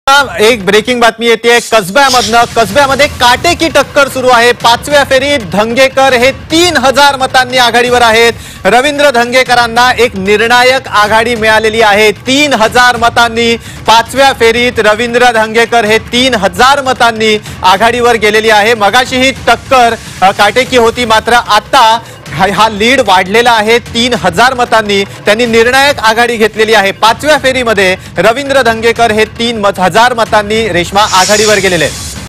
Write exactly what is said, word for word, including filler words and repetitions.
एक ब्रेकिंग बातमी येते कसब्यामधनं। कसब्यामध्ये काटेकी टक्कर सुरू आहे। पाचव्या फेरीत धंगेकर हे तीन हजार मतांनी आघाडीवर आहेत। रवींद्र धंगेकरांना एक निर्णायक आघाडी मिळालेली आहे। तीन हजार मतांनी पाचव्या फेरीत रवींद्र धंगेकर हे तीन हजार मतांनी आघाडीवर गेलेली आहे। मगाशी ही टक्कर काटेकी होती, मात्र आता हा लीड वाढलेला आहे। तीन हजार मतांनी त्यांनी निर्णायक आघाडी घेतलेली आहे। पाचव्या फेरीमध्ये रवींद्र धंगेकर हे तीन हजार मतांनी रेश्मा आघाडीवर गेलेले आहेत।